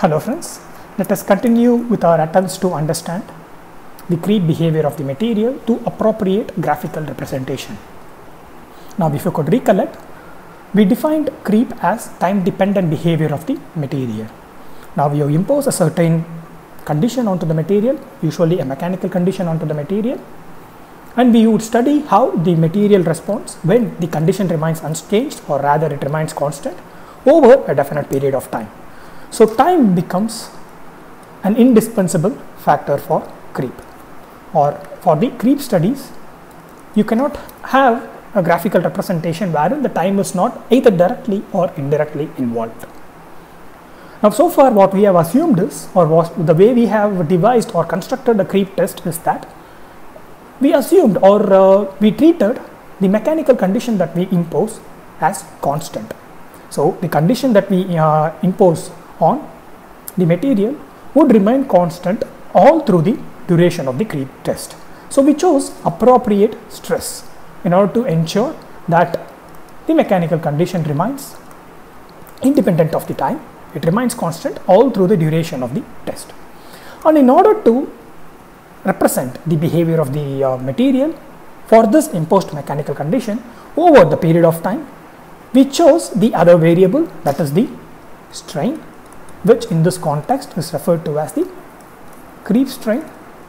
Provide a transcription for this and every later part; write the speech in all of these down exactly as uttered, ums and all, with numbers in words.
Hello friends, let us continue with our attempts to understand the creep behavior of the material to appropriate graphical representation. Now if you could recollect, we defined creep as time dependent behavior of the material. Now we have imposed a certain condition onto the material, usually a mechanical condition onto the material, and we would study how the material responds when the condition remains unchanged, or rather it remains constant over a definite period of time. So time becomes an indispensable factor for creep, or for the creep studies you cannot have a graphical representation wherein the time is not either directly or indirectly involved. Now so far what we have assumed is, or was the way we have devised or constructed a creep test is that we assumed or uh, we treated the mechanical condition that we impose as constant. So the condition that we uh, impose on the material would remain constant all through the duration of the creep test. So we chose appropriate stress in order to ensure that the mechanical condition remains independent of the time, it remains constant all through the duration of the test. And in order to represent the behavior of the uh, material for this imposed mechanical condition over the period of time, we chose the other variable, that is the strain, which in this context is referred to as the creep strain,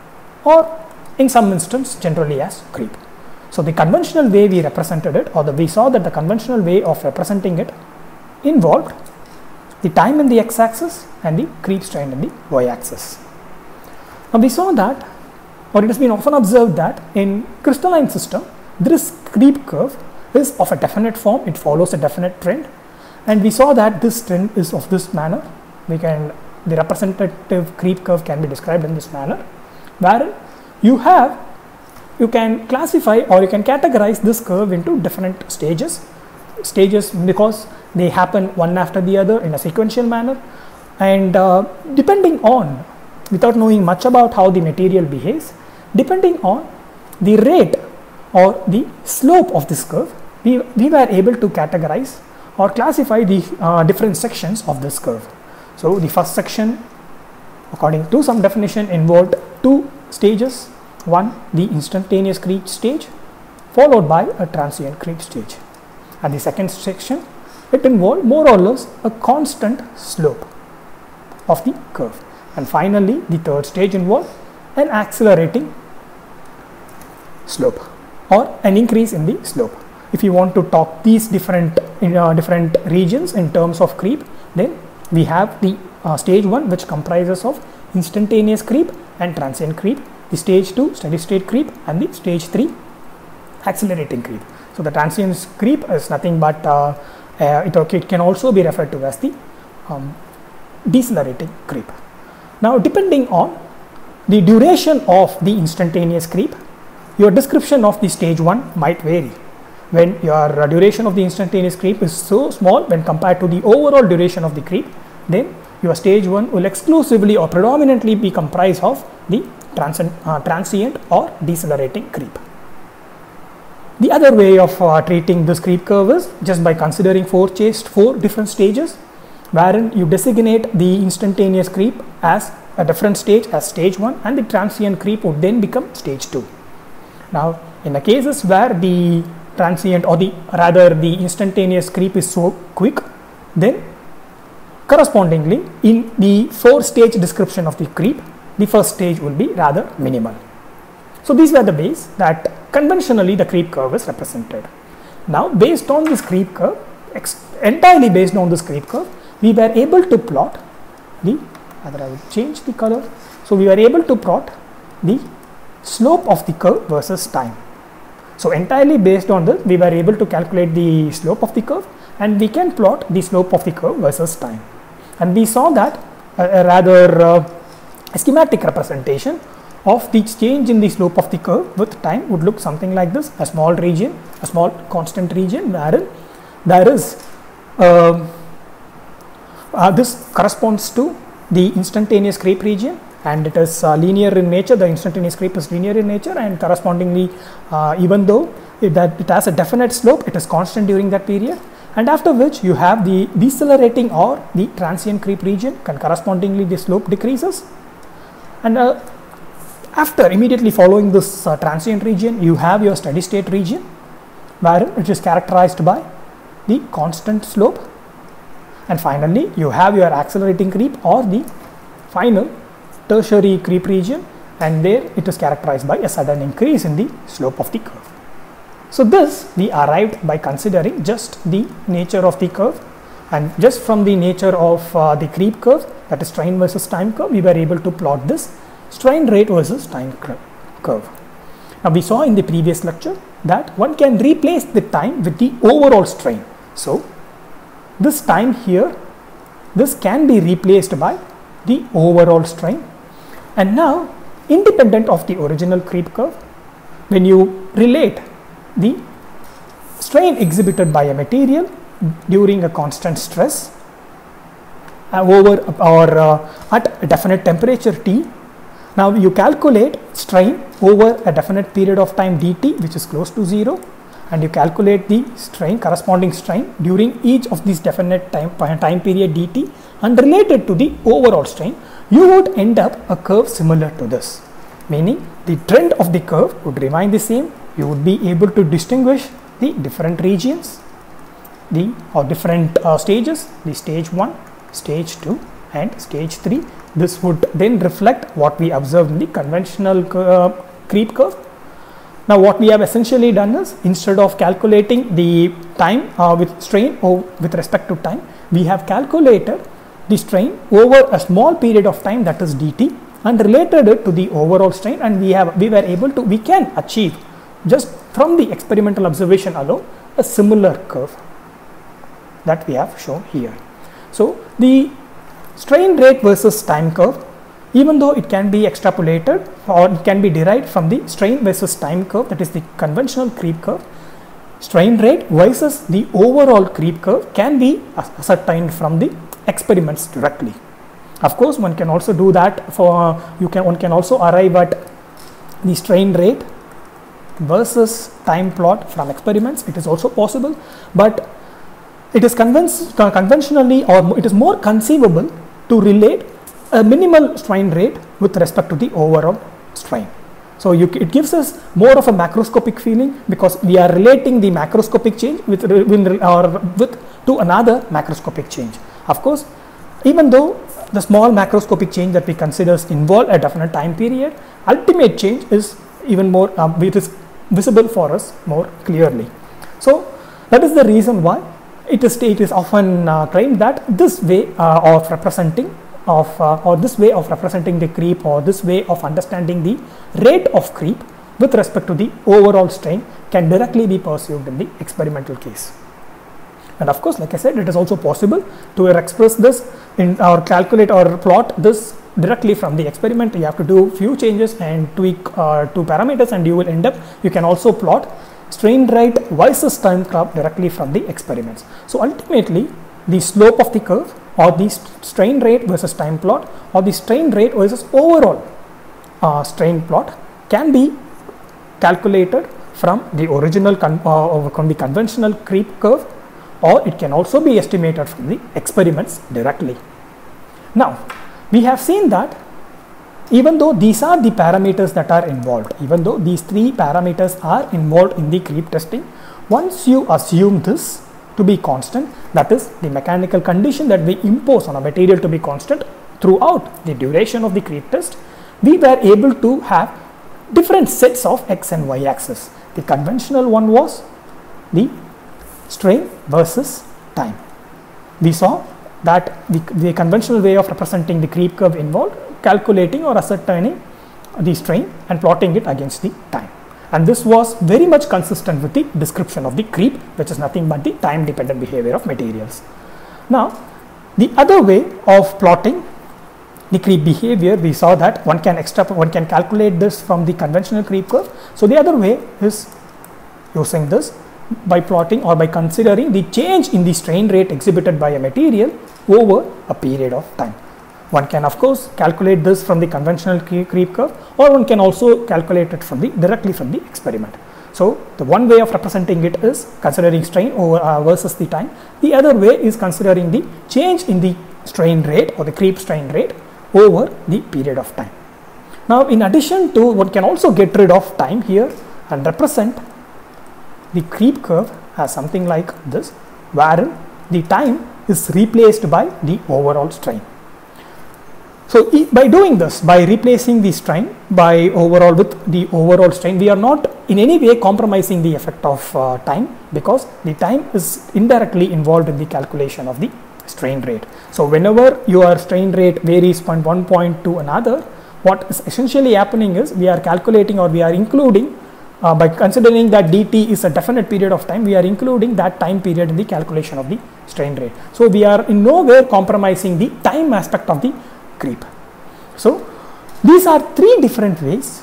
or in some instance generally as creep. So the conventional way we represented it, or the, we saw that the conventional way of representing it involved the time in the x-axis and the creep strain in the y-axis. Now we saw that, or it has been often observed that in crystalline system this creep curve is of a definite form, it follows a definite trend, and we saw that this trend is of this manner. We can, the representative creep curve can be described in this manner, where you have, you can classify or you can categorize this curve into different stages, stages because they happen one after the other in a sequential manner, and uh, depending on, without knowing much about how the material behaves, depending on the rate or the slope of this curve, we, we were able to categorize or classify the uh, different sections of this curve. So the first section, according to some definition, involved two stages. One, the instantaneous creep stage, followed by a transient creep stage. And the second section, it involved more or less a constant slope of the curve. And finally, the third stage involved an accelerating slope, or an increase in the slope. If you want to talk these different in uh, different regions in terms of creep, then we have the uh, stage one, which comprises of instantaneous creep and transient creep, the stage two steady state creep, and the stage three accelerating creep. So the transient creep is nothing but uh, uh, it, okay, it can also be referred to as the um, decelerating creep. Now depending on the duration of the instantaneous creep, your description of the stage one might vary. When your uh, duration of the instantaneous creep is so small when compared to the overall duration of the creep, then your stage one will exclusively or predominantly be comprised of the transient, uh, transient or decelerating creep. The other way of uh, treating this creep curve is just by considering four, chased, four different stages, wherein you designate the instantaneous creep as a different stage as stage one, and the transient creep would then become stage two. Now in the cases where the transient, or the rather the instantaneous creep is so quick, then correspondingly in the four stage description of the creep, the first stage will be rather minimal. So these were the ways that conventionally the creep curve is represented. Now based on this creep curve, entirely based on this creep curve, we were able to plot the, rather I will change the color, so we were able to plot the slope of the curve versus time. So entirely based on this, we were able to calculate the slope of the curve, and we can plot the slope of the curve versus time. And we saw that a, a rather uh, a schematic representation of the change in the slope of the curve with time would look something like this: a small region, a small constant region, wherein there is uh, uh, this corresponds to the instantaneous creep region, and it is uh, linear in nature. The instantaneous creep is linear in nature, and correspondingly uh, even though it, that it has a definite slope, it is constant during that period, and after which you have the decelerating or the transient creep region, and correspondingly the slope decreases. And uh, after immediately following this uh, transient region, you have your steady state region, where it is characterized by the constant slope, and finally you have your accelerating creep or the final tertiary creep region, and there it is characterized by a sudden increase in the slope of the curve. So this we arrived by considering just the nature of the curve, and just from the nature of uh, the creep curve, that is strain versus time curve, we were able to plot this strain rate versus time curve. Now we saw in the previous lecture that one can replace the time with the overall strain. So this time here, this can be replaced by the overall strain, and now independent of the original creep curve, when you relate the strain exhibited by a material during a constant stress uh, over or uh, at a definite temperature T, now you calculate strain over a definite period of time dt, which is close to zero, and you calculate the strain, corresponding strain during each of these definite time, time period dt, and related to the overall strain, you would end up a curve similar to this, meaning the trend of the curve would remain the same. You would be able to distinguish the different regions, the or different uh, stages, the stage one, stage two, and stage three. This would then reflect what we observed in the conventional uh, creep curve. Now what we have essentially done is, instead of calculating the time uh, with strain or with respect to time, we have calculated the strain over a small period of time, that is dt, and related it to the overall strain, and we have we were able to we can achieve just from the experimental observation alone a similar curve that we have shown here. So the strain rate versus time curve, even though it can be extrapolated or it can be derived from the strain versus time curve, that is the conventional creep curve, strain rate versus the overall creep curve can be ascertained from the experiments directly. Of course, one can also do that for uh, you can one can also arrive at the strain rate versus time plot from experiments. It is also possible, but it is conven conventionally or it is more conceivable to relate a minimal strain rate with respect to the overall strain. So you, it gives us more of a macroscopic feeling, because we are relating the macroscopic change with or with to another macroscopic change. Of course, even though the small macroscopic change that we consider involve a definite time period, ultimate change is even more um, it is visible for us more clearly. So that is the reason why it is it is often uh, claimed that this way uh, of representing of uh, or this way of representing the creep, or this way of understanding the rate of creep with respect to the overall strain, can directly be pursued in the experimental case. And of course, like I said, it is also possible to express this in or calculate or plot this directly from the experiment. You have to do few changes and tweak uh, two parameters, and you will end up you can also plot strain rate versus time curve directly from the experiments. So ultimately, the slope of the curve, or the strain rate versus time plot, or the strain rate versus overall uh, strain plot, can be calculated from the original con uh, from the conventional creep curve, or it can also be estimated from the experiments directly. Now we have seen that even though these are the parameters that are involved, even though these three parameters are involved in the creep testing, once you assume this to be constant, that is the mechanical condition that we impose on a material to be constant throughout the duration of the creep test, we were able to have different sets of x and y axis. The conventional one was the strain versus time. We saw that the, the conventional way of representing the creep curve involved calculating or ascertaining the strain and plotting it against the time, and this was very much consistent with the description of the creep, which is nothing but the time dependent behavior of materials. Now the other way of plotting the creep behavior, we saw that one can extrapolate, one can calculate this from the conventional creep curve. So the other way is using this by plotting or by considering the change in the strain rate exhibited by a material over a period of time. One can of course calculate this from the conventional creep curve, or one can also calculate it from the directly from the experiment. So the one way of representing it is considering strain over uh, versus the time. The other way is considering the change in the strain rate or the creep strain rate over the period of time. Now in addition to, one can also get rid of time here and represent the creep curve as something like this, wherein the time is replaced by the overall strain. So by doing this, by replacing the strain by overall with the overall strain, we are not in any way compromising the effect of uh, time, because the time is indirectly involved in the calculation of the strain rate. So whenever your strain rate varies from one point to another, what is essentially happening is we are calculating, or we are including, uh, by considering that dt is a definite period of time, we are including that time period in the calculation of the strain rate. So we are in no way compromising the time aspect of the creep. So these are three different ways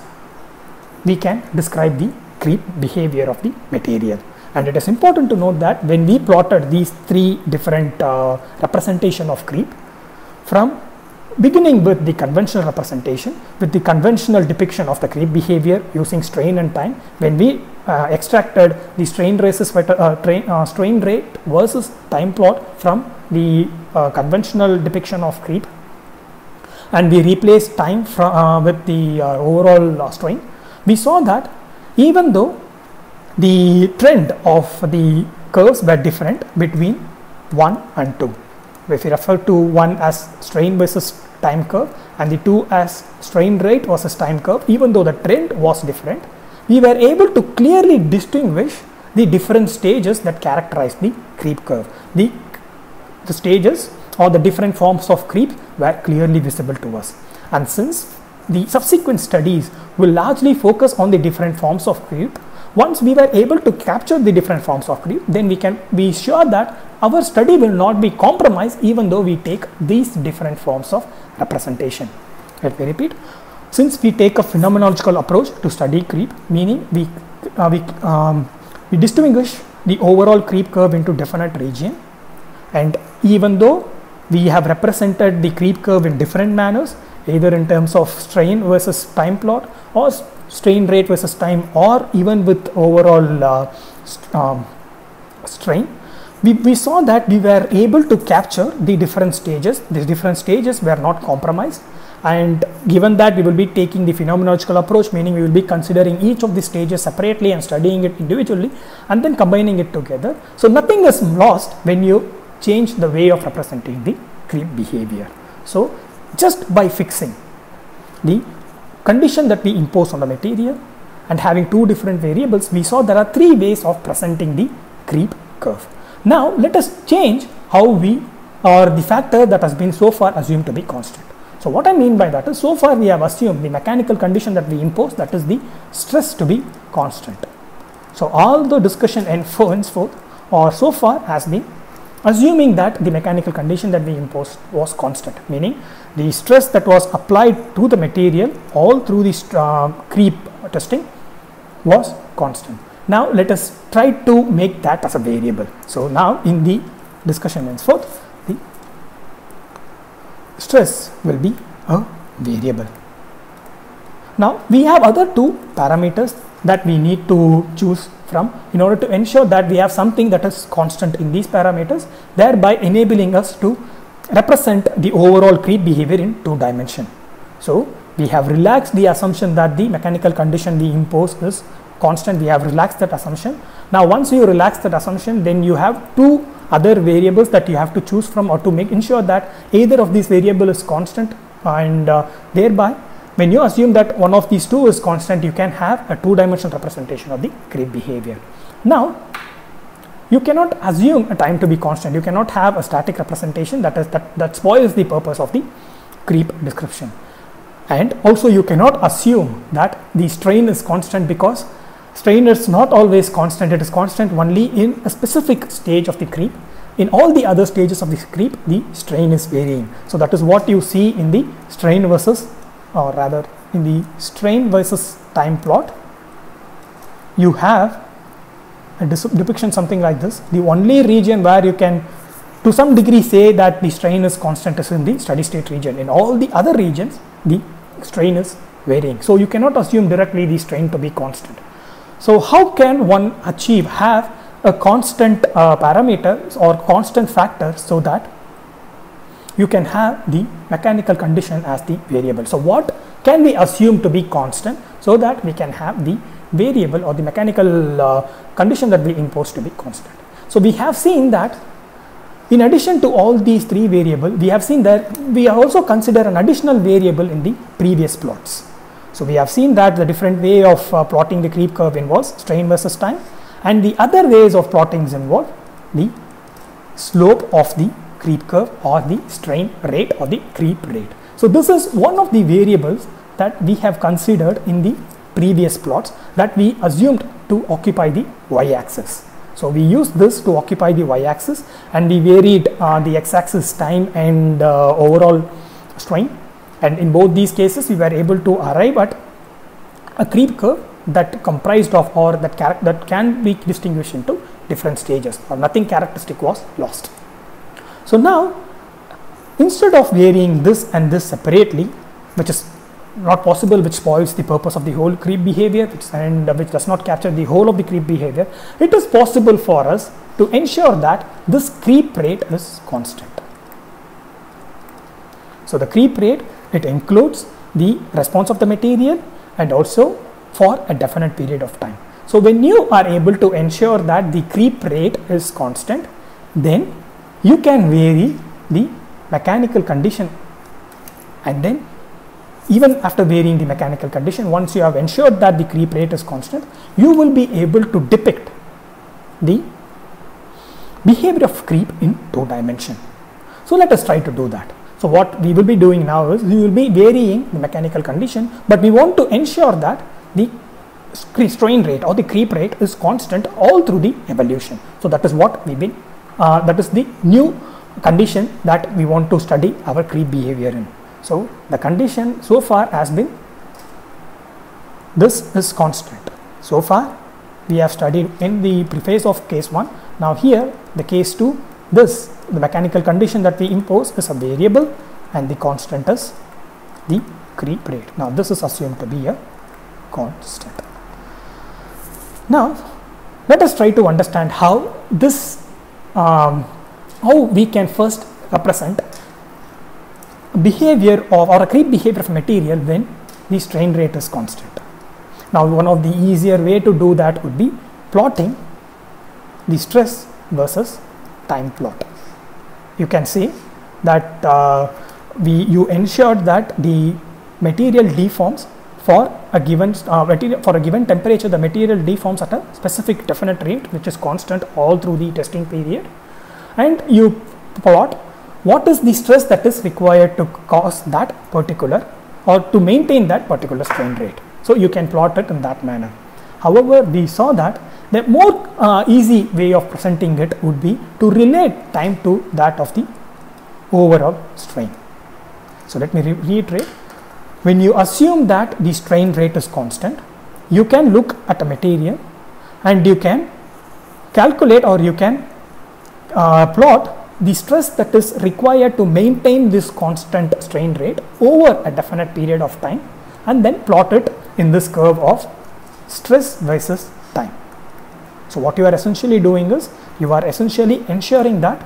we can describe the creep behavior of the material, and it is important to note that when we plotted these three different uh, representation of creep, from beginning with the conventional representation, with the conventional depiction of the creep behavior using strain and time, when we uh, extracted the strain races, uh, train, uh, strain rate versus time plot from the uh, conventional depiction of creep, and we replaced time from, uh, with the uh, overall uh, strain, we saw that even though the trend of the curves were different between one and two, if we refer to one as strain versus time curve and the two as strain rate versus time curve, even though the trend was different, we were able to clearly distinguish the different stages that characterize the creep curve. The, the stages or the different forms of creep were clearly visible to us, and since the subsequent studies will largely focus on the different forms of creep, once we were able to capture the different forms of creep, then we can be sure that our study will not be compromised even though we take these different forms of representation. Let me repeat. Since we take a phenomenological approach to study creep, meaning we uh, we, um, we distinguish the overall creep curve into definite region, and even though we have represented the creep curve in different manners, either in terms of strain versus time plot, or strain rate versus time, or even with overall uh, st um, strain, we, we saw that we were able to capture the different stages. The different stages were not compromised, and given that we will be taking the phenomenological approach, meaning we will be considering each of the stages separately and studying it individually and then combining it together. So nothing is lost when you change the way of representing the creep behavior. So just by fixing the condition that we impose on the material and having two different variables, we saw there are three ways of presenting the creep curve. Now let us change how we, or the factor that has been so far assumed to be constant. So what I mean by that is, so far we have assumed the mechanical condition that we impose, that is the stress, to be constant. So all the discussion henceforth or so far has been assuming that the mechanical condition that we imposed was constant, meaning the stress that was applied to the material all through the uh, creep testing was constant. Now let us try to make that as a variable. So now in the discussion henceforth, the stress will be a variable. Now we have other two parameters that we need to choose from in order to ensure that we have something that is constant in these parameters, thereby enabling us to represent the overall creep behavior in two dimension. So we have relaxed the assumption that the mechanical condition we impose is constant. We have relaxed that assumption. Now once you relax that assumption, then you have two other variables that you have to choose from, or to make ensure that either of these variable is constant, and uh, thereby when you assume that one of these two is constant, you can have a two-dimensional representation of the creep behavior. Now you cannot assume a time to be constant. You cannot have a static representation, that is that that spoils the purpose of the creep description. And also you cannot assume that the strain is constant, because strain is not always constant. It is constant only in a specific stage of the creep. In all the other stages of the creep, the strain is varying. So that is what you see in the strain versus, or rather in the strain versus time plot. You have a depiction something like this. The only region where you can to some degree say that the strain is constant is in the steady state region. In all the other regions, the strain is varying. So you cannot assume directly the strain to be constant. So how can one achieve have a constant uh, parameter or constant factor so that you can have the mechanical condition as the variable? So what can we assume to be constant so that we can have the variable or the mechanical uh, condition that we impose to be constant? So we have seen that in addition to all these three variables, we have seen that we also consider an additional variable in the previous plots. So we have seen that the different way of uh, plotting the creep curve involves strain versus time, and the other ways of plotting involve the slope of the creep curve or the strain rate or the creep rate. So this is one of the variables that we have considered in the previous plots that we assumed to occupy the y-axis. So we used this to occupy the y-axis, and we varied uh, the x-axis time and uh, overall strain, and in both these cases we were able to arrive at a creep curve that comprised of or that, that can be distinguished into different stages, or nothing characteristic was lost. So now, instead of varying this and this separately, which is not possible, which spoils the purpose of the whole creep behavior, which, and uh, which does not capture the whole of the creep behavior, it is possible for us to ensure that this creep rate is constant. So the creep rate, it includes the response of the material and also for a definite period of time. So when you are able to ensure that the creep rate is constant, then you can vary the mechanical condition, and then even after varying the mechanical condition, once you have ensured that the creep rate is constant, you will be able to depict the behavior of creep in two dimension. So let us try to do that. So what we will be doing now is we will be varying the mechanical condition, but we want to ensure that the strain rate or the creep rate is constant all through the evolution. So that is what we've been, uh, that is the new condition that we want to study our creep behavior in. So the condition so far has been this is constant. So far we have studied in the preface of case one. Now here the case two, this the mechanical condition that we impose is a variable and the constant is the creep rate. Now this is assumed to be a constant. Now let us try to understand how this um, how we can first represent behavior of or a creep behavior of material when the strain rate is constant. Now one of the easier way to do that would be plotting the stress versus time plot. You can see that uh, we you ensured that the material deforms for a given uh, material for a given temperature. The material deforms at a specific definite rate which is constant all through the testing period, and you plot what is the stress that is required to cause that particular or to maintain that particular strain rate. So you can plot it in that manner. However, we saw that the more uh, easy way of presenting it would be to relate time to that of the overall strain. So let me re reiterate. When you assume that the strain rate is constant, you can look at a material and you can calculate or you can uh, plot the stress that is required to maintain this constant strain rate over a definite period of time, and then plot it in this curve of stress versus time. So what you are essentially doing is you are essentially ensuring that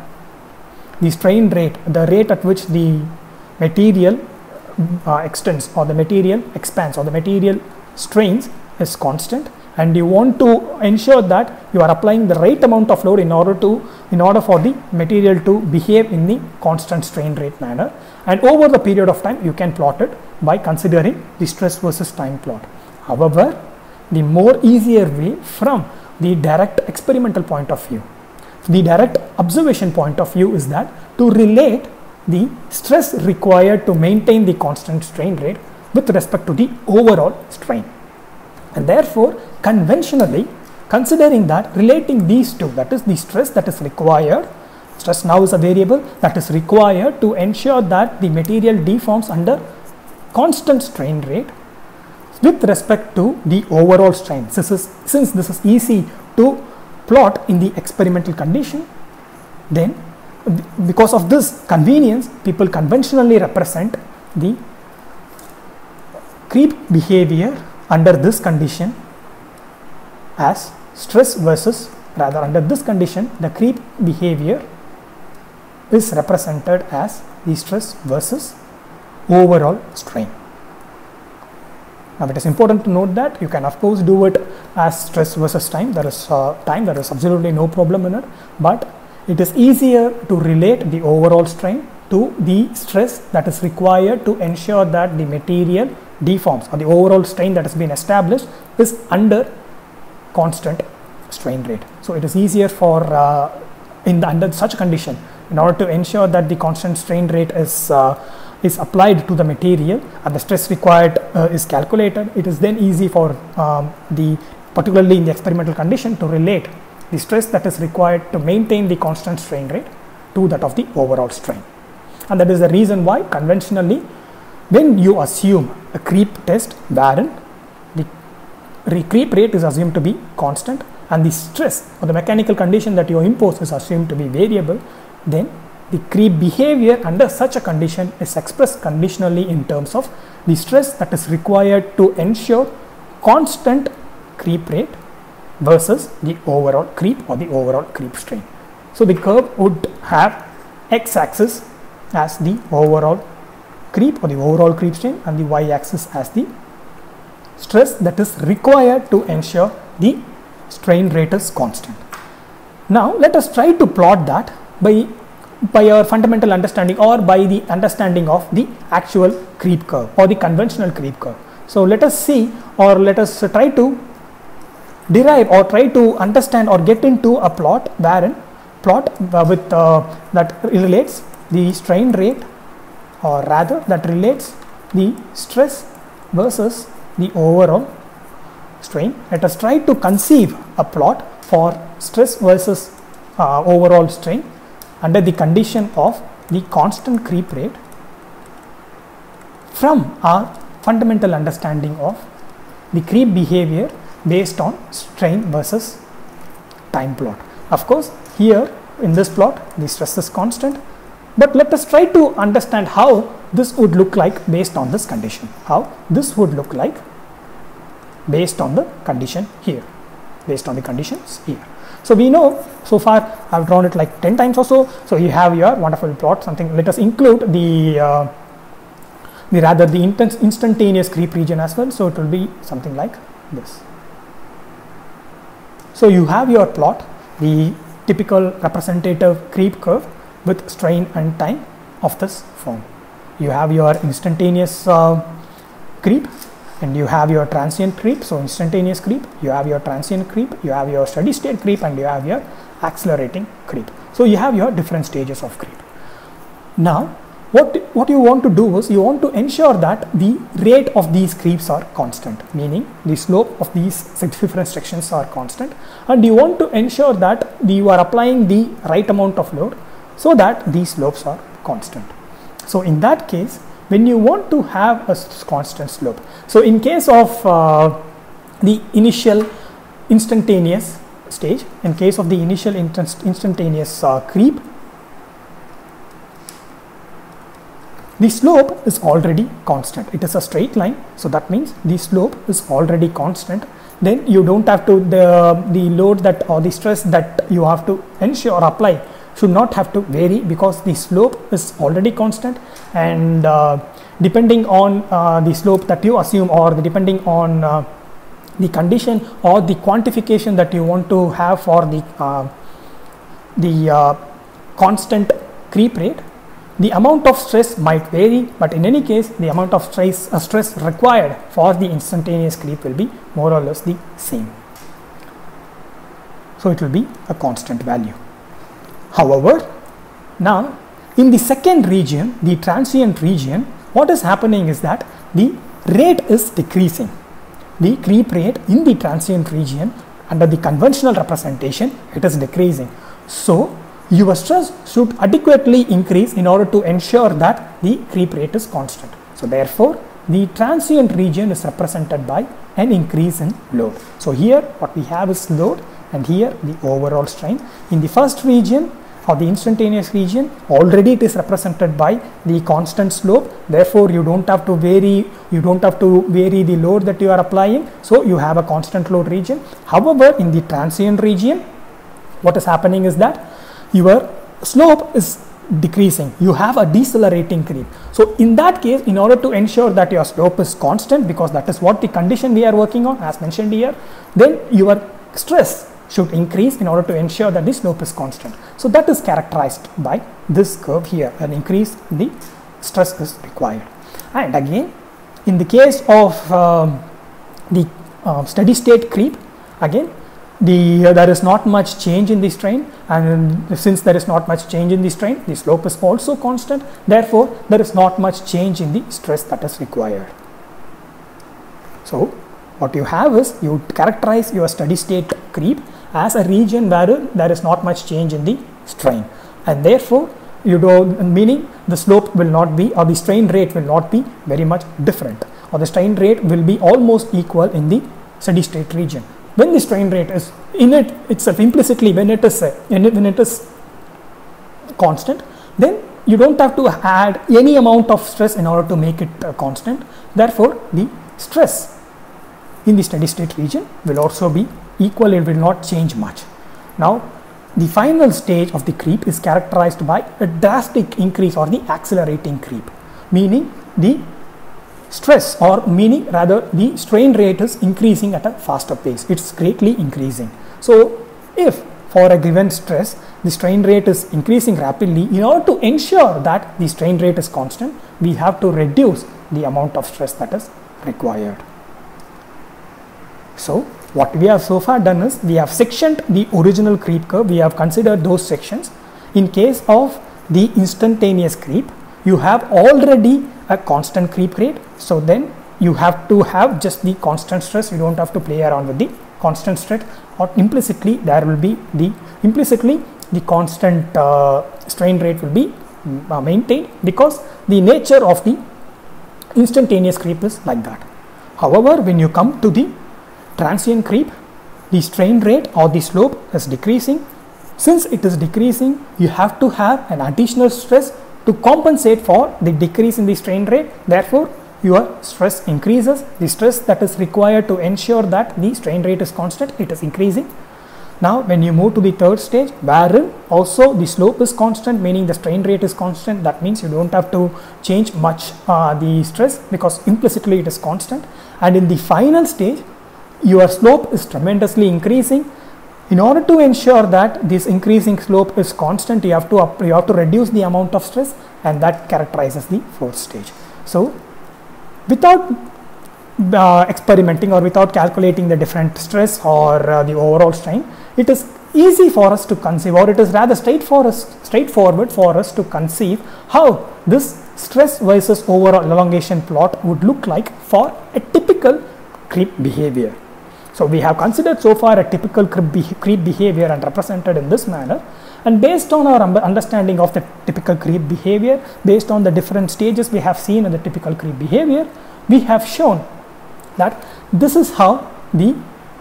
the strain rate, the rate at which the material uh, extends or the material expands or the material strains is constant, and you want to ensure that you are applying the right amount of load in order to in order for the material to behave in the constant strain rate manner, and over the period of time you can plot it by considering the stress versus time plot. However, the more easier way from the direct experimental point of view, the direct observation point of view is that to relate the stress required to maintain the constant strain rate with respect to the overall strain. And therefore, conventionally, considering that relating these two, that is the stress that is required, stress now is a variable that is required to ensure that the material deforms under constant strain rate with respect to the overall strain. This is, since this is easy to plot in the experimental condition, then because of this convenience, people conventionally represent the creep behavior under this condition as stress versus, rather under this condition, the creep behavior is represented as the stress versus overall strain. Now it is important to note that you can of course do it as stress versus time. There is uh, time, there is absolutely no problem in it, but it is easier to relate the overall strain to the stress that is required to ensure that the material deforms, or the overall strain that has been established is under constant strain rate. So it is easier for uh, in the under such condition, in order to ensure that the constant strain rate is uh, is applied to the material and the stress required uh, is calculated, it is then easy for um, the, particularly in the experimental condition, to relate the stress that is required to maintain the constant strain rate to that of the overall strain. And that is the reason why conventionally, when you assume a creep test wherein the creep rate is assumed to be constant and the stress or the mechanical condition that you impose is assumed to be variable, then the creep behavior under such a condition is expressed conditionally in terms of the stress that is required to ensure constant creep rate versus the overall creep or the overall creep strain. So the curve would have x-axis as the overall creep or the overall creep strain and the y-axis as the stress that is required to ensure the strain rate is constant. Now let us try to plot that by by our fundamental understanding or by the understanding of the actual creep curve or the conventional creep curve. So let us see, or let us try to derive or try to understand or get into a plot wherein plot uh, with uh, that relates the strain rate, or rather that relates the stress versus the overall strain. Let us try to conceive a plot for stress versus uh, overall strain under the condition of the constant creep rate from our fundamental understanding of the creep behavior based on strain versus time plot. Of course, here in this plot the stress is constant, but let us try to understand how this would look like based on this condition, how this would look like based on the condition here, based on the conditions here. So we know, so far I have drawn it like ten times or so. So you have your wonderful plot, something. Let us include the uh, the rather the intense instantaneous creep region as well. So it will be something like this. So you have your plot, the typical representative creep curve with strain and time of this form. You have your instantaneous uh, creep, and you have your transient creep. So instantaneous creep, you have your transient creep, you have your steady state creep, and you have your accelerating creep. So you have your different stages of creep. Now what what you want to do is you want to ensure that the rate of these creeps are constant, meaning the slope of these different sections are constant, and you want to ensure that you are applying the right amount of load so that these slopes are constant. So in that case, when you want to have a constant slope, so in case of uh, the initial instantaneous stage, in case of the initial inst instantaneous uh, creep, the slope is already constant. It is a straight line, so that means the slope is already constant. Then you don't have to, the the load that or the stress that you have to ensure or apply should not have to vary, because the slope is already constant, and uh, depending on uh, the slope that you assume, or the depending on uh, the condition or the quantification that you want to have for the uh, the uh, constant creep rate, the amount of stress might vary, but in any case the amount of stress uh, stress required for the instantaneous creep will be more or less the same. So it will be a constant value. However, now in the second region, the transient region, what is happening is that the rate is decreasing. The creep rate in the transient region under the conventional representation, it is decreasing. So your stress should adequately increase in order to ensure that the creep rate is constant. So therefore, the transient region is represented by an increase in load. So here what we have is load, and here the overall strain. In the first region, or the instantaneous region, already it is represented by the constant slope. Therefore, you don't have to vary, you don't have to vary the load that you are applying. So you have a constant load region. However, in the transient region, what is happening is that your slope is decreasing. You have a decelerating creep. So in that case, in order to ensure that your slope is constant, because that is what the condition we are working on as mentioned here, then your stress should increase in order to ensure that the slope is constant. So that is characterized by this curve here. An increase in the stress is required. And again, in the case of um, the uh, steady state creep, again the uh, there is not much change in the strain, and since there is not much change in the strain, the slope is also constant. Therefore, there is not much change in the stress that is required. So what you have is, you characterize your steady state creep as a region where there is not much change in the strain, and therefore you do, meaning the slope will not be, or the strain rate will not be very much different, or the strain rate will be almost equal in the steady state region. When the strain rate is in it itself, implicitly when it is uh, when it is constant, then you don't have to add any amount of stress in order to make it uh, constant. Therefore, the stress in the steady state region will also be equal, it will not change much. Now, the final stage of the creep is characterized by a drastic increase, or the accelerating creep, meaning the stress, or meaning rather the strain rate is increasing at a faster pace. It's greatly increasing. So if for a given stress the strain rate is increasing rapidly, in order to ensure that the strain rate is constant, we have to reduce the amount of stress that is required. So what we have so far done is, we have sectioned the original creep curve, we have considered those sections. In case of the instantaneous creep, you have already a constant creep rate, so then you have to have just the constant stress, you don't have to play around with the constant stress, or implicitly there will be the implicitly the constant uh, strain rate will be uh, maintained, because the nature of the instantaneous creep is like that. However, when you come to the transient creep, the strain rate or the slope is decreasing. Since it is decreasing, you have to have an additional stress to compensate for the decrease in the strain rate. Therefore, your stress increases. The stress that is required to ensure that the strain rate is constant, it is increasing. Now, when you move to the third stage, wherein also the slope is constant, meaning the strain rate is constant, that means you don't have to change much uh, the stress, because implicitly it is constant. And in the final stage, your slope is tremendously increasing. In order to ensure that this increasing slope is constant, you have to up, you have to reduce the amount of stress, and that characterizes the fourth stage. So without uh, experimenting or without calculating the different stress or uh, the overall strain, it is easy for us to conceive, or it is rather straightforward, straightforward for us to conceive how this stress versus overall elongation plot would look like for a typical creep behavior. So we have considered so far a typical creep behavior and represented in this manner, and based on our understanding of the typical creep behavior, based on the different stages we have seen in the typical creep behavior, we have shown that this is how the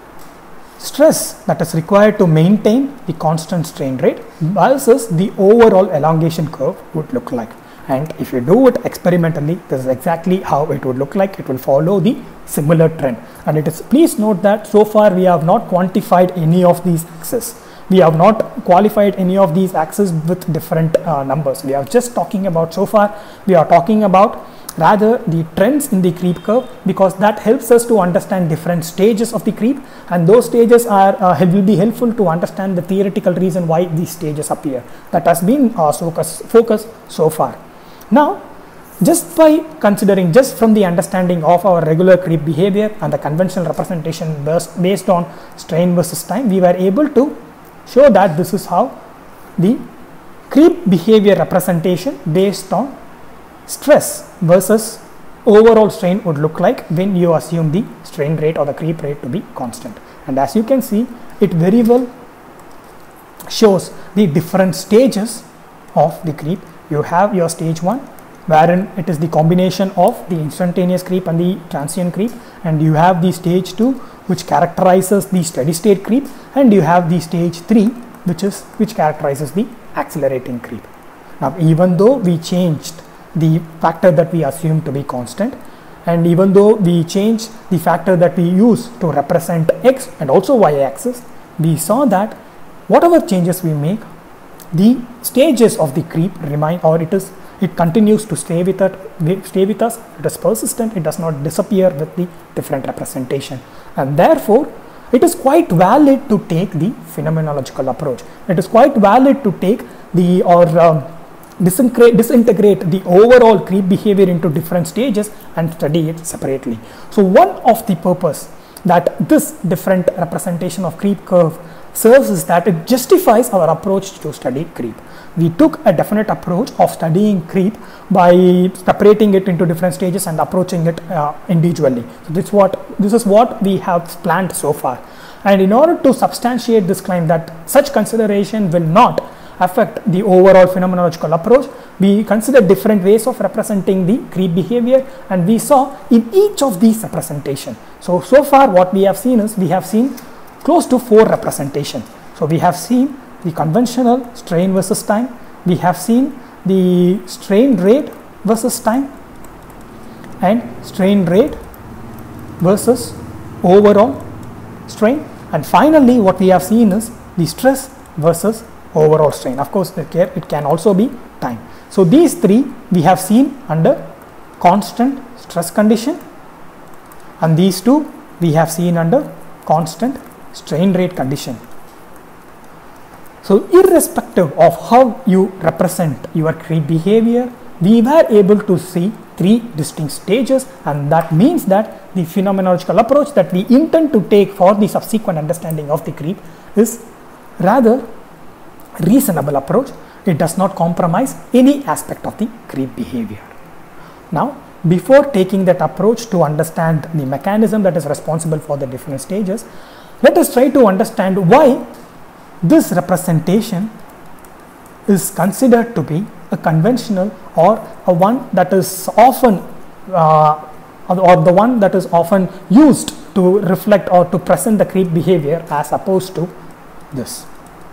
stress that is required to maintain the constant strain rate versus the overall elongation curve would look like. And if you do it experimentally, this is exactly how it would look like. It will follow the similar trend. And it is, please note that so far we have not quantified any of these axes. We have not qualified any of these axes with different uh, numbers. We are just talking about, so far we are talking about rather the trends in the creep curve, because that helps us to understand different stages of the creep, and those stages are uh, will be helpful to understand the theoretical reason why these stages appear. That has been our focus, focus so far. Now, just by considering, just from the understanding of our regular creep behavior and the conventional representation based on strain versus time, we were able to show that this is how the creep behavior representation based on stress versus overall strain would look like when you assume the strain rate or the creep rate to be constant. And as you can see, it very well shows the different stages of the creep. You have your stage one, wherein it is the combination of the instantaneous creep and the transient creep, and you have the stage two, which characterizes the steady state creep, and you have the stage three, which is which characterizes the accelerating creep. Now, even though we changed the factor that we assume to be constant, and even though we change the factor that we use to represent x and also y axis, we saw that whatever changes we make, the stages of the creep remain, or it is it continues to stay with it, stay with us. It is persistent. It does not disappear with the different representation, and therefore it is quite valid to take the phenomenological approach. It is quite valid to take the or um, disintegrate, disintegrate the overall creep behavior into different stages and study it separately. So one of the purpose that this different representation of creep curve serves is that it justifies our approach to study creep. We took a definite approach of studying creep by separating it into different stages and approaching it uh, individually. So this what this is what we have planned so far. And in order to substantiate this claim that such consideration will not affect the overall phenomenological approach, we considered different ways of representing the creep behavior, and we saw in each of these representation. So so far what we have seen is we have seen close to four representations. So we have seen the conventional strain versus time, we have seen the strain rate versus time, and strain rate versus overall strain, and finally what we have seen is the stress versus overall strain. Of course, it can also be time. So these three we have seen under constant stress condition, and these two we have seen under constant strain rate condition. So irrespective of how you represent your creep behavior, we were able to see three distinct stages, and that means that the phenomenological approach that we intend to take for the subsequent understanding of the creep is rather reasonable approach. It does not compromise any aspect of the creep behavior. Now, before taking that approach to understand the mechanism that is responsible for the different stages, let us try to understand why this representation is considered to be a conventional or a one that is often uh, or the one that is often used to reflect or to present the creep behavior, as opposed to this,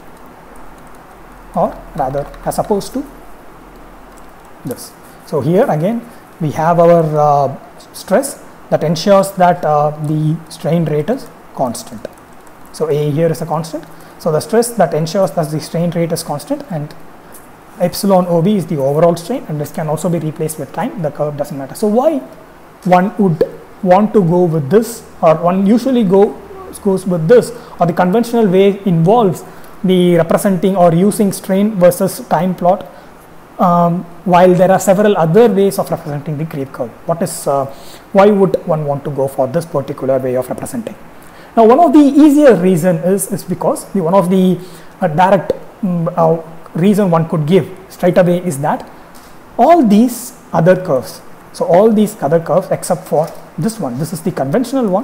or rather as opposed to this. So here again we have our uh, stress that ensures that uh, the strain rate is constant. So A here is a constant. So the stress that ensures that the strain rate is constant, and epsilon O B is the overall strain, and this can also be replaced with time. The curve doesn't matter. So why one would want to go with this, or one usually go goes with this, or the conventional way involves the representing or using strain versus time plot, um, while there are several other ways of representing the creep curve. What is uh, why would one want to go for this particular way of representing? Now, one of the easier reason is is because the one of the uh, direct um, uh, reason one could give straight away is that all these other curves, so all these other curves except for this one, this is the conventional one.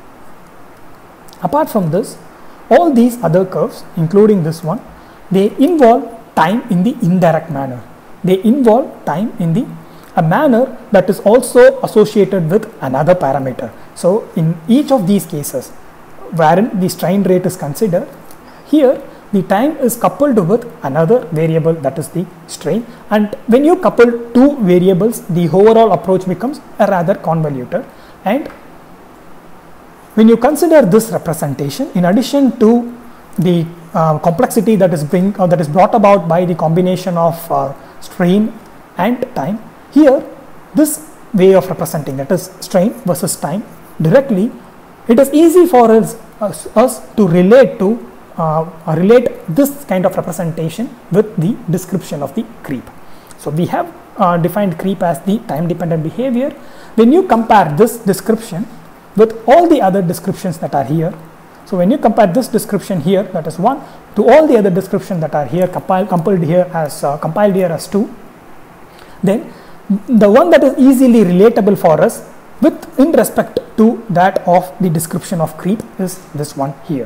Apart from this, all these other curves, including this one, they involve time in the indirect manner. They involve time in the a manner that is also associated with another parameter. So in each of these cases, wherein the strain rate is considered, here the time is coupled with another variable, that is the strain, and when you couple two variables, the overall approach becomes a rather convoluted. And when you consider this representation, in addition to the uh, complexity that is bring or that is brought about by the combination of uh, strain and time, here this way of representing, that is strain versus time directly, it is easy for us, us, us to relate to uh, relate this kind of representation with the description of the creep. So we have uh, defined creep as the time dependent behavior. When you compare this description with all the other descriptions that are here, so when you compare this description here, that is one, to all the other descriptions that are here compiled, compiled here as uh, compiled here as two, then the one that is easily relatable for us with in respect to that of the description of creep is this one here.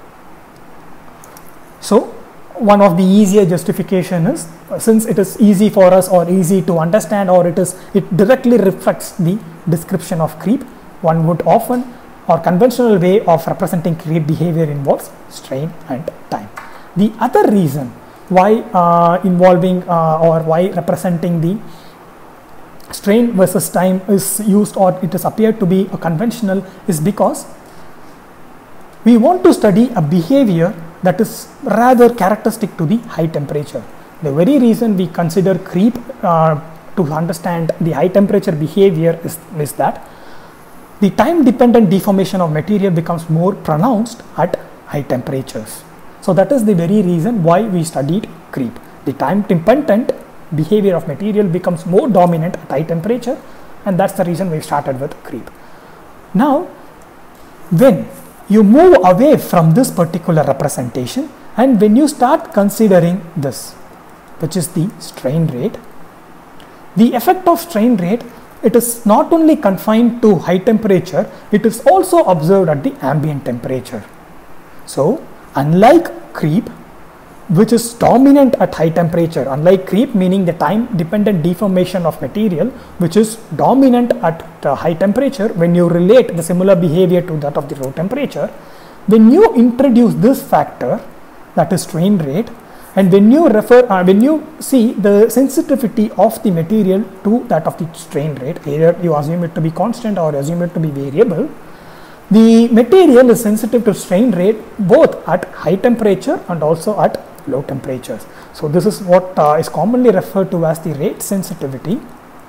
So one of the easier justification is, uh, since it is easy for us or easy to understand, or it is it directly reflects the description of creep, one would often, or conventional way of representing creep behavior involves strain and time. The other reason why uh, involving uh, or why representing the strain versus time is used, or it is appeared to be a conventional, is because we want to study a behavior that is rather characteristic to the high temperature. The very reason we consider creep uh, to understand the high temperature behavior is, is that the time dependent deformation of material becomes more pronounced at high temperatures. So that is the very reason why we studied creep. The time dependent behavior of material becomes more dominant at high temperature, and that's the reason we started with creep. Now, when you move away from this particular representation and when you start considering this, which is the strain rate, the effect of strain rate, it is not only confined to high temperature, it is also observed at the ambient temperature. So unlike creep, which is dominant at high temperature, unlike creep meaning the time dependent deformation of material, which is dominant at uh, high temperature, when you relate the similar behavior to that of the room temperature, when you introduce this factor, that is strain rate, and when you refer uh, when you see the sensitivity of the material to that of the strain rate, either you assume it to be constant or assume it to be variable, the material is sensitive to strain rate both at high temperature and also at low temperatures. So this is what uh, is commonly referred to as the rate sensitivity.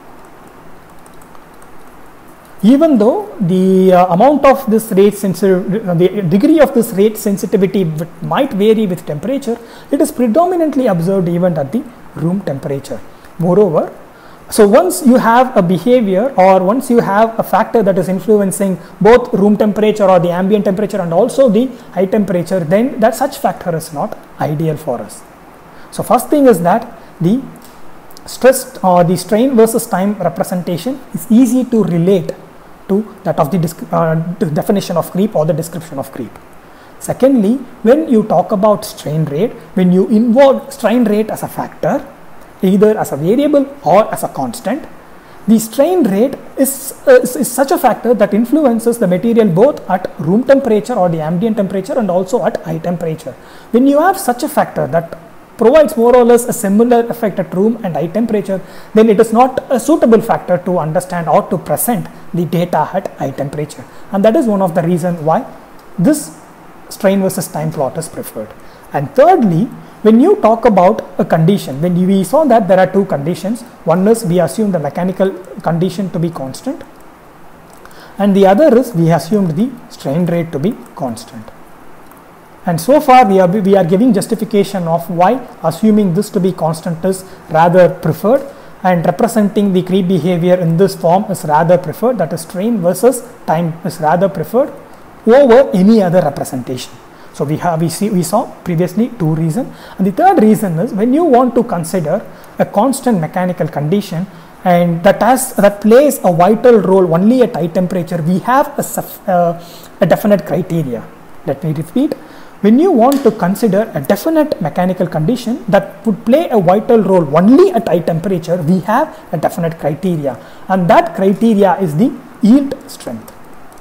Even though the uh, amount of this rate sensitivity, uh, the degree of this rate sensitivity might vary with temperature, it is predominantly observed even at the room temperature. Moreover, so once you have a behavior, or once you have a factor that is influencing both room temperature or the ambient temperature and also the high temperature, then that such factor is not ideal for us. So first thing is that the stress or the strain versus time representation is easy to relate to that of the uh, definition of creep or the description of creep. Secondly, when you talk about strain rate, when you involve strain rate as a factor, either as a variable or as a constant, the strain rate is, uh, is, is such a factor that influences the material both at room temperature or the ambient temperature and also at high temperature. When you have such a factor that provides more or less a similar effect at room and high temperature, then it is not a suitable factor to understand or to present the data at high temperature. And that is one of the reasons why this strain versus time plot is preferred. And thirdly, when you talk about a condition, when we saw that there are two conditions, one is we assume the mechanical condition to be constant, and the other is we assumed the strain rate to be constant. And so far we are, we are giving justification of why assuming this to be constant is rather preferred, and representing the creep behavior in this form is rather preferred, that is strain versus time is rather preferred over any other representation. So we have we see we saw previously two reasons, and the third reason is when you want to consider a constant mechanical condition and that has that plays a vital role only at high temperature, we have a, uh, a definite criteria. Let me repeat. When you want to consider a definite mechanical condition that would play a vital role only at high temperature, we have a definite criteria, and that criteria is the yield strength.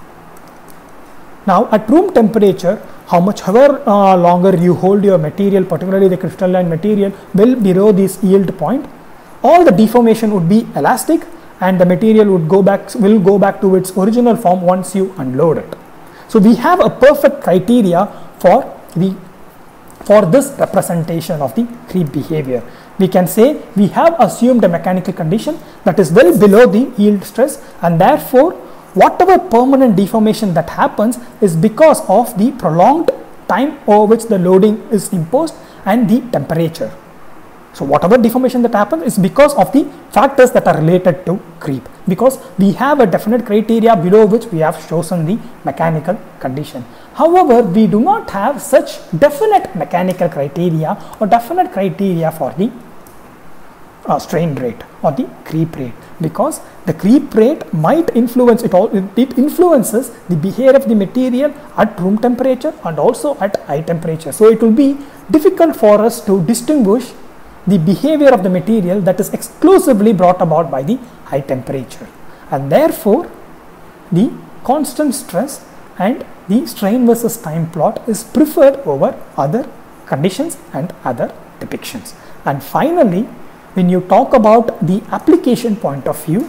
Now at room temperature, how much however uh, longer you hold your material, particularly the crystalline material, well below this yield point, all the deformation would be elastic and the material would go back will go back to its original form once you unload it. So we have a perfect criteria for the for this representation of the creep behavior. We can say we have assumed a mechanical condition that is well below the yield stress, and therefore whatever permanent deformation that happens is because of the prolonged time over which the loading is imposed and the temperature. So whatever deformation that happens is because of the factors that are related to creep, because we have a definite criteria below which we have chosen the mechanical condition. However, we do not have such definite mechanical criteria or definite criteria for the uh, strain rate or the creep rate, because the creep rate might influence it all. It influences the behavior of the material at room temperature and also at high temperature. So it will be difficult for us to distinguish the behavior of the material that is exclusively brought about by the high temperature, and therefore the constant stress and the strain versus time plot is preferred over other conditions and other depictions. And finally, when you talk about the application point of view,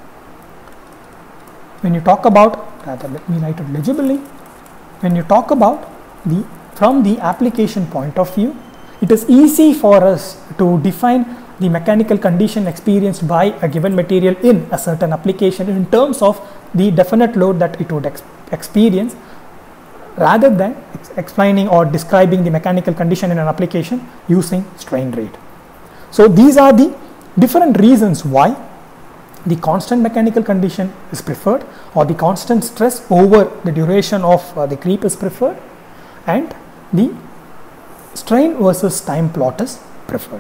when you talk about, rather let me write it legibly, when you talk about the from the application point of view, it is easy for us to define the mechanical condition experienced by a given material in a certain application in terms of the definite load that it would ex experience, rather than ex explaining or describing the mechanical condition in an application using strain rate. So these are the different reasons why the constant mechanical condition is preferred, or the constant stress over the duration of uh, the creep is preferred, and the strain versus time plot is preferred.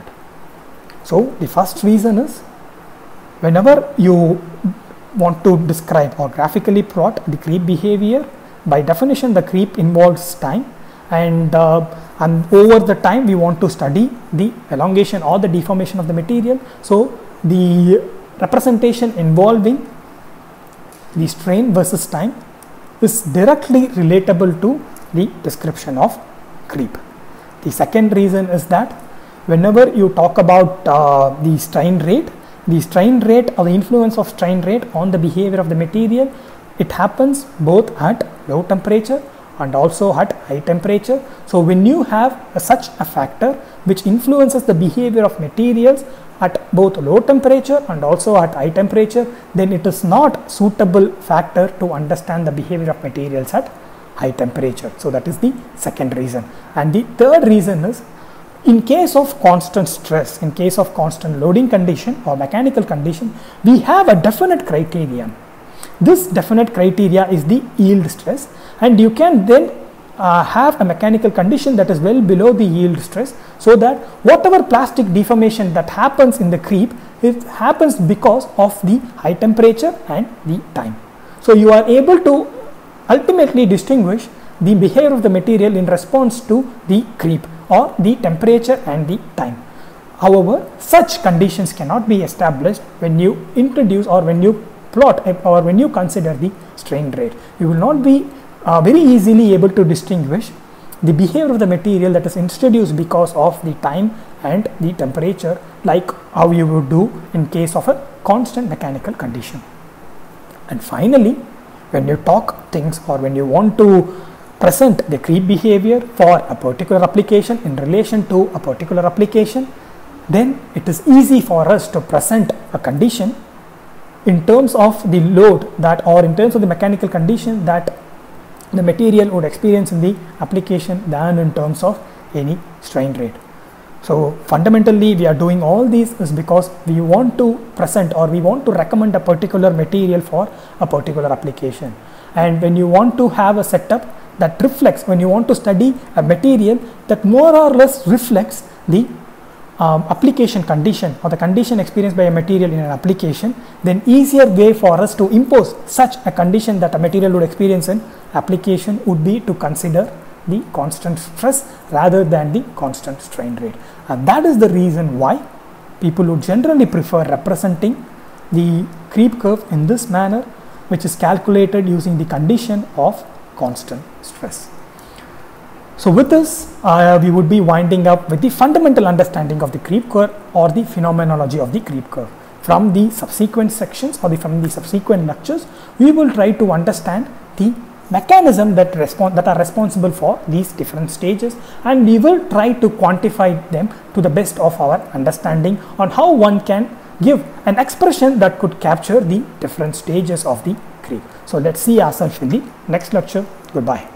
So the first reason is, whenever you want to describe or graphically plot the creep behavior, by definition the creep involves time, and uh, and over the time we want to study the elongation or the deformation of the material. So the representation involving the strain versus time is directly relatable to the description of creep. The second reason is that whenever you talk about uh, the strain rate, the strain rate or the influence of strain rate on the behavior of the material, it happens both at low temperature and also at high temperature. So when you have a, such a factor which influences the behavior of materials at both low temperature and also at high temperature, then it is not suitable factor to understand the behavior of materials at high temperature. So that is the second reason. And the third reason is, in case of constant stress, in case of constant loading condition or mechanical condition, we have a definite criterion. This definite criteria is the yield stress, and you can then uh, have a mechanical condition that is well below the yield stress, so that whatever plastic deformation that happens in the creep, it happens because of the high temperature and the time. So you are able to ultimately distinguish the behavior of the material in response to the creep or the temperature and the time. However, such conditions cannot be established when you introduce or when you plot or when you consider the strain rate. You will not be uh, very easily able to distinguish the behavior of the material that is introduced because of the time and the temperature, like how you would do in case of a constant mechanical condition. And finally, when you talk things or when you want to present the creep behavior for a particular application in relation to a particular application, then it is easy for us to present a condition in terms of the load that, or in terms of the mechanical condition that the material would experience in the application, than in terms of any strain rate. So fundamentally we are doing all these is because we want to present or we want to recommend a particular material for a particular application. And when you want to have a setup that reflects, when you want to study a material that more or less reflects the um, application condition or the condition experienced by a material in an application, then easier way for us to impose such a condition that a material would experience in application would be to consider the constant stress rather than the constant strain rate. And that is the reason why people would generally prefer representing the creep curve in this manner, which is calculated using the condition of constant stress. So with this, uh, we would be winding up with the fundamental understanding of the creep curve or the phenomenology of the creep curve. From the subsequent sections or the, from the subsequent lectures, we will try to understand the mechanism that respond that are responsible for these different stages, and we will try to quantify them to the best of our understanding on how one can give an expression that could capture the different stages of the creep. So let's see ourselves in the next lecture. Goodbye.